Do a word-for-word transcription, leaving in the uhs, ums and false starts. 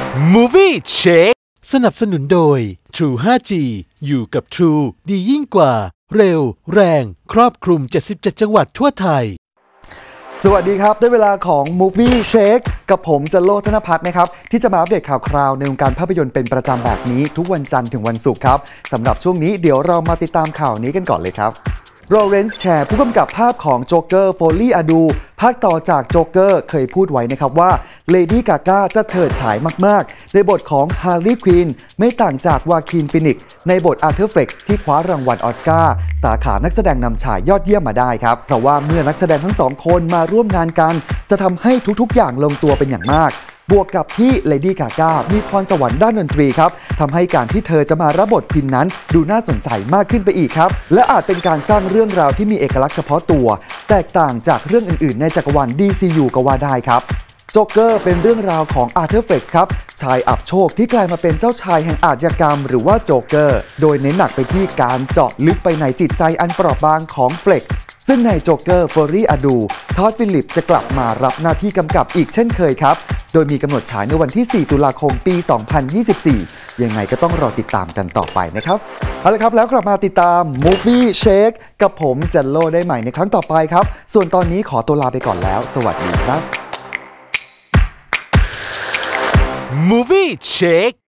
Movie Check สนับสนุนโดย True ไฟว์ จี อยู่กับ True ดียิ่งกว่าเร็วแรงครอบคลุมเจ็ดสิบเจ็ดจังหวัดทั่วไทยสวัสดีครับได้เวลาของ Movie Check กับผมจันโลธนภัทรนะครับที่จะมาอัปเดตข่าวคราวในวงการภาพยนตร์เป็นประจำแบบนี้ทุกวันจันทร์ถึงวันศุกร์ครับสำหรับช่วงนี้เดี๋ยวเรามาติดตามข่าวนี้กันก่อนเลยครับโรเรนซ์แชร์ผู้กำกับภาพของโจ๊กเกอร์โฟลี่อาดูภาคต่อจากโจ๊กเกอร์เคยพูดไว้นะครับว่าเลดี้กาก้าจะเฉิดฉายมากๆในบทของฮาร์ลีย์ควีนไม่ต่างจากวาคินฟินิกซ์ในบทอาร์เธอร์เฟล็กซ์ที่คว้ารางวัลออสการ์สาขานักแสดงนำชายยอดเยี่ยมมาได้ครับเพราะว่าเมื่อนักแสดงทั้งสองคนมาร่วมงานกันจะทำให้ทุกๆอย่างลงตัวเป็นอย่างมากบวกกับที่เลดี้กาก้ามีพรสวรรค์ด้านดนตรีครับทำให้การที่เธอจะมารับบทพินนั้นดูน่าสนใจมากขึ้นไปอีกครับและอาจเป็นการสร้างเรื่องราวที่มีเอกลักษณ์เฉพาะตัวแตกต่างจากเรื่องอื่นๆในจักรวาล ดี ซี ยู ก็ว่าได้ครับโจ๊กเกอร์เป็นเรื่องราวของอาร์เธอร์เฟล็กซ์ครับชายอับโชคที่กลายมาเป็นเจ้าชายแห่งอาชญากรรมหรือว่าโจ๊กเกอร์โดยเน้นหนักไปที่การเจาะลึกไปในจิตใจอันเปราะบางของเฟล็กซ์ซึ่งในโจ๊กเกอร์โฟลี่อาดูทอดฟิลิปจะกลับมารับหน้าที่กำกับอีกเช่นเคยครับโดยมีกำหนดฉายในวันที่สี่ตุลาคมปีสองพันยี่สิบสี่ยังไงก็ต้องรอติดตามกันต่อไปนะครับเอาละครับแล้วกลับมาติดตาม Movie Check กับผมจันโลได้ใหม่ในครั้งต่อไปครับส่วนตอนนี้ขอตัวลาไปก่อนแล้วสวัสดีครับ Movie Check